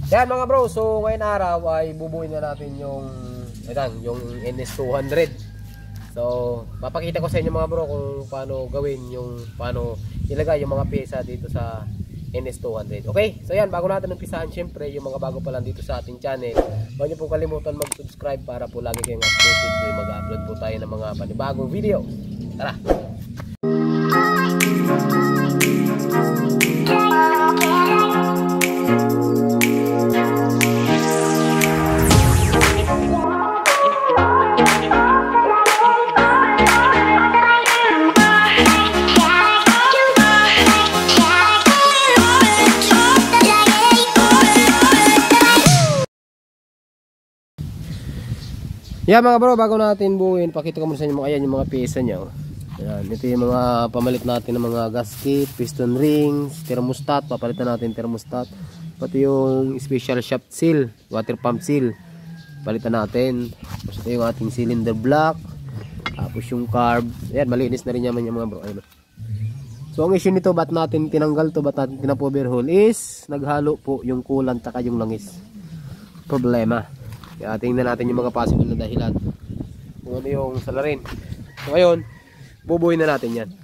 Yan mga bro, so ngayon araw ay bubuin na natin yung NS200. So papakita ko sa inyo mga bro kung paano gawin paano ilagay yung mga pyesa dito sa NS200. Okay, so yan, bago natin umpisahan, syempre yung mga bago pa lang dito sa ating channel, huwag niyo pong kalimutan mag-subscribe para po lagi kayong updated kung mag-upload po tayo ng mga panibagong video. Tara! Yeah mga bro, bago natin buuin, pakita ko muna sa inyo yung mga pyesa niya. Ayan, ito yung mga pamalit natin ng mga gasket, piston rings, thermostat, papalitan natin thermostat. Pati yung special shaft seal, water pump seal, palitan natin. Tapos ito yung ating cylinder block, tapos yung carb. Ayan, malinis na rin naman yung mga bro. Ayan. So ang issue nito, ba't natin tinanggal to, ba't natin tinapoverhaul is naghalo po yung coolant taka yung langis. Problema. Kaya tingnan natin yung mga possible na dahilan kung ano yung salarin. So ngayon, bubuhin na natin yan.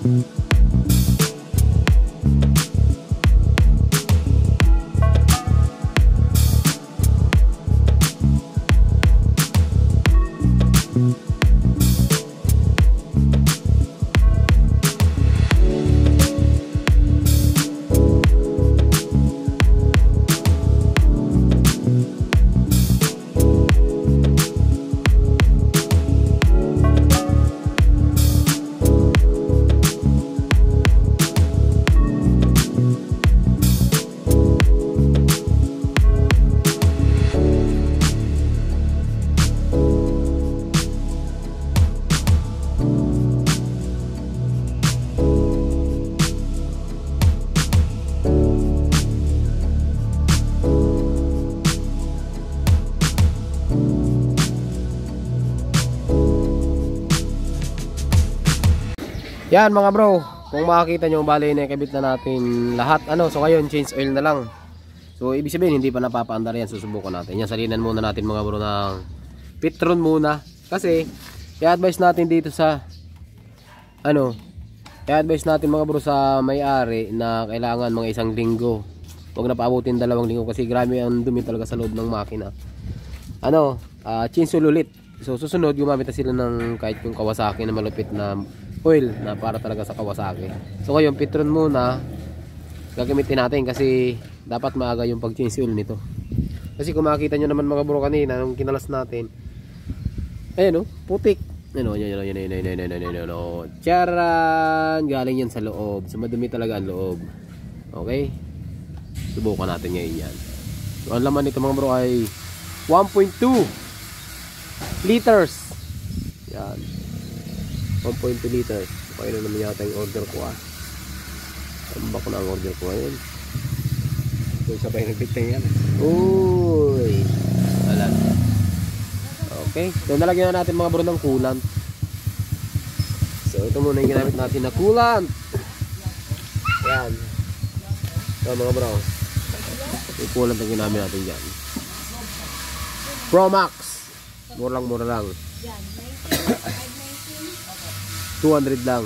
Yan mga bro, kung makikita nyo, bali na ikabit na natin lahat. So ngayon change oil na lang. So ibig sabihin hindi pa napapaandar yan, susubukan natin. Yan, salinan muna natin mga bro ng Petron muna. Kasi i-advise natin dito sa i-advise natin mga bro sa may-ari na kailangan mga 1 linggo. Huwag na paabutin 2 linggo kasi grabe ang dumi talaga sa loob ng makina. Change oil ulit. So susunod gumamit na sila ng kahit yung Kawasaki na malupit na oil na para talaga sa Kawasaki. So ngayon Petron muna gagamitin natin kasi dapat maaga yung pag-change oil nito. Kasi kung makita nyo naman mga bro kanina nung kinalas natin, ayan putik. Charan! Galing yan sa loob. So madumi talaga ang loob. Okay? Subukan natin ngayon yan. So ang laman nito mga bro ay 1.2 liters. Yan. 1.2 liters. Okay na naman yata yung order ko Tambak ko na ang order ko ngayon. So sabay nagpiting yan. Uy! Wala. Okay. So nalagyan na natin mga bro ng coolant. So ito muna yung ginamit natin na coolant. Yan. So mga bro, yung coolant na ginamit natin dyan. Promax. Mura lang. 200 lang.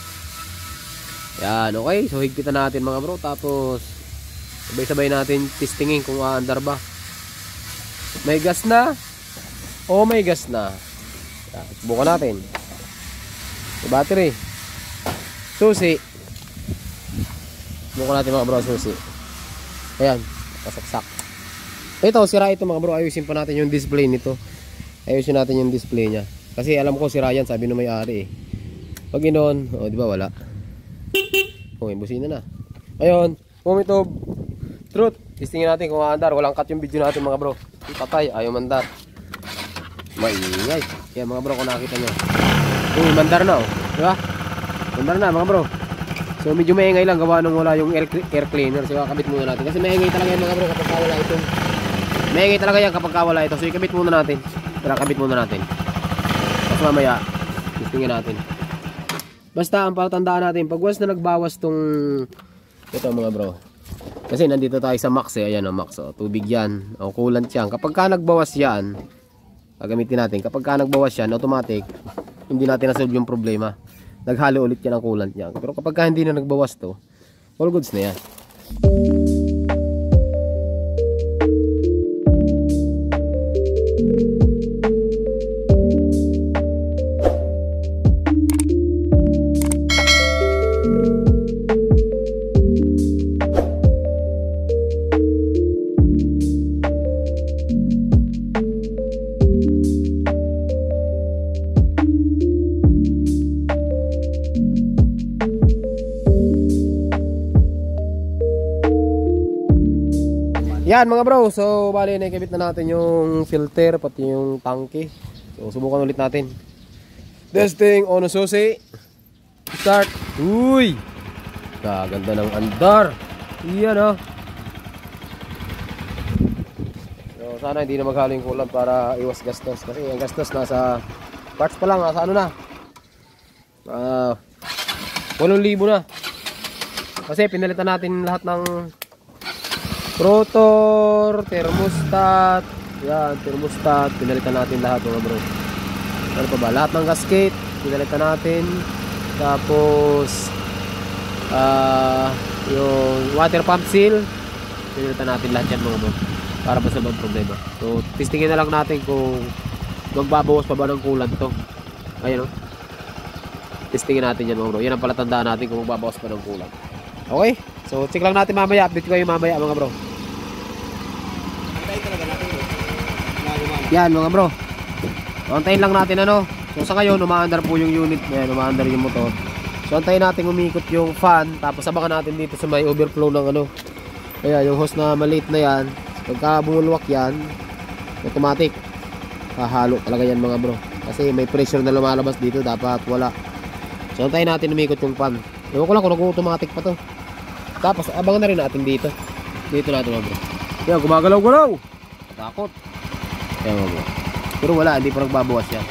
Yan, okay. So higpitan natin mga bro. Tapos sabay-sabay natin testingin kung aandar ba. May gas na. May gas na. Yan, subukan natin. May battery. Susi. Subukan natin mga bro, susi. Ayan, pasaksak. Ito, sira ito mga bro. Ayusin pa natin yung display nito. Ayusin natin yung display nya. Kasi alam ko sira yan, sabi ng may-ari Pag ginoon, di ba wala? Okay, busina na. Ayun, moment of truth. Testingin natin kung aandar. Walang cut yung video natin mga bro. Patay, ayaw mandar. Maingay. Kaya mga bro, kung nakita nyo. Mandar na Di ba? Mandar na mga bro. So medyo maingay lang gawa nung wala yung air cleaner. So kakabit muna natin. Kasi maingay talaga yan mga bro kapag wala ito. Maingay talaga yan kapag wala ito. So ikabit muna natin. Tara, kabit muna natin. Tapos mamaya, testingin natin. Basta ang patandaan natin, pag once na nagbawas tong ito mga bro. Kasi nandito tayo sa max ayan max tubig yan. Coolant yan. Kapag ka nagbawas yan, gagamitin natin. Kapag ka nagbawas yan, automatic, hindi natin na-solve yung problema. Naghalo ulit yan ang coolant yan. Pero kapag ka hindi na nagbawas to, all goods na yan. Yan mga bro, so bali nakikabit na natin yung filter pati yung tangke. So subukan ulit natin. Testing on susi. Start. Uy! Kaganda ng andar. Iyan So sana hindi na maghalo yung coolant para iwas gastos. Kasi yung gastos nasa parts pa lang, nasa na 8,000 na. Kasi pinalitan natin lahat ng rotor, thermostat. Yan, thermostat. Pinalitan natin lahat mga bro. Ano pa ba? Lahat ng gasket pinalitan natin. tapos yung water pump seal, pinilitan natin lahat yan mga bro para basta mag problema. So testingin na lang natin kung magbabawas pa ba ng coolant to. Ayun o, testingin natin yan mga bro. Yan ang palatandaan natin kung magbabawas pa ng coolant. Okay, so check lang natin mamaya, update ko kayo mamaya mga bro. Yan mga bro, antayin lang natin ano. So sa ngayon umaandar po yung unit. Ayan, umaandar yung motor. So antayin natin umikot yung fan. Tapos abangan natin dito sa may overflow ng ano. Kaya yung hose na maliit na yan, pagka bumulwak yan, automatic hahalo talaga yan mga bro. Kasi may pressure na lumalabas dito, dapat wala. So antayin natin umikot yung fan. Ewan ko lang kung nag-automatic pa to. Tapos abangan na rin natin dito. Dito natin mga bro. Yan, gumagalaw-galaw. Takot. Yan mga bro. Pero wala, hindi pa nagbabawas yan.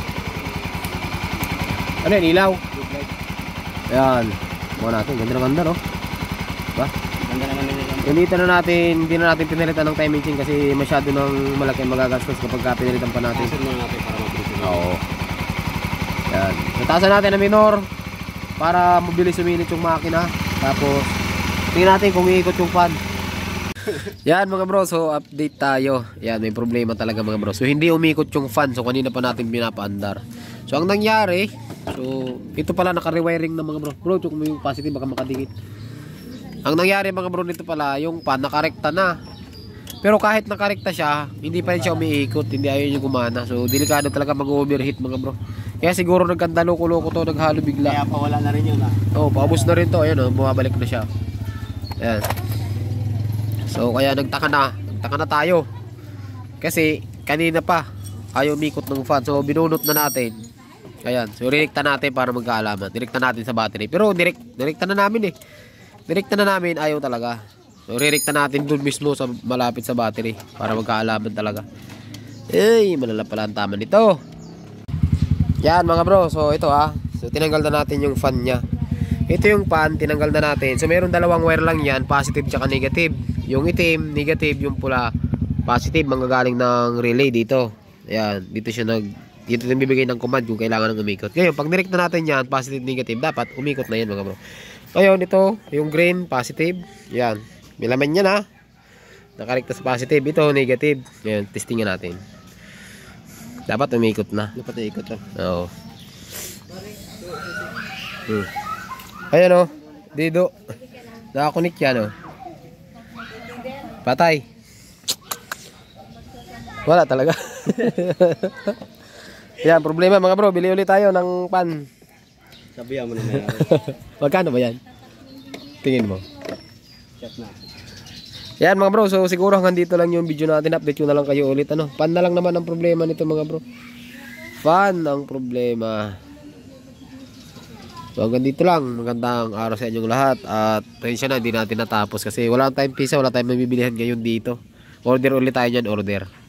Ano yan, ilaw? Ayan. Buka natin, ganda na ganda no? Diba? Ganda na ganda. Pinilitan na natin, hindi na natin pinilitan ng timing chain kasi masyado nang malaki magagastos kapag pinilitan pa natin. Tasan na natin para mabilis. Oo. Ayan. Natasan natin ang minor para mabilis suminit yung makina. Tapos, tingnan natin kung iikot yung fan. Yan mga bro, so update tayo. Yan, may problema talaga mga bro. So hindi umikot yung fan, so kanina pa natin pinapaandar. So ang nangyari, so ito pala naka-rewiring na mga bro. Bro, check mo yung positive baka makadikit. Ang nangyari mga bro nito pala, yung fan nakarekta na. Pero kahit nakarekta siya, hindi pa rin siya umiikot, hindi ayaw niya gumana. So delikado talaga mag-overheat mga bro. Kaya siguro nagkanda loko-loko to, naghalo bigla. Kaya pawala na rin yun ah. Oh, paubos na rin to. Ayan oh, bumabalik na siya. Ayan. So kaya nagtaka na tayo. Kasi kanina pa ayaw umikot ng fan. So binunot na natin. Ayan. So direkta natin para magkaalaman. Direkta natin sa battery. Pero direkta na namin eh. Direkta na namin, ayaw talaga. So direkta natin dun mismo sa malapit sa battery para magkaalaman talaga. Eh, malala pala ang tama nito. Yan mga bro. So ito ha. So tinanggal na natin yung fan niya. Ito yung fan, tinanggal na natin. So meron dalawang wire lang yan, positive tsaka negative. Yung itim, negative, yung pula, positive, manggagaling ng relay dito. Ayan, dito din bibigay ng command kung kailangan ng umikot. Ngayon, pag direct na natin yan, positive, negative, dapat umikot na yan mga bro. Ngayon, ito, yung green, positive. Ayan, may laman yan ha. Nakarekta sa positive, ito, negative. Ayan, testingin natin. Dapat umikot na. Dapat ikot to. Oo. Ayan o, dido. Nakakunik yan o. Patay. Wala talaga. Yan, problema mga bro. Bili ulit tayo ng pan. Sabihan mo na may Magkano ba yan? Tingin mo. check na. Yan mga bro. So siguro hanggang dito lang yung video natin. Update ko na lang kayo ulit. Ano? Pan na lang naman ang problema nito mga bro. Pan ang problema. So hanggang dito lang. Magandang araw sa inyong lahat. At pasensya na, hindi natin natapos kasi wala tayong pisa, wala tayong mabibilihan ngayon dito. Order ulit tayo dyan, order.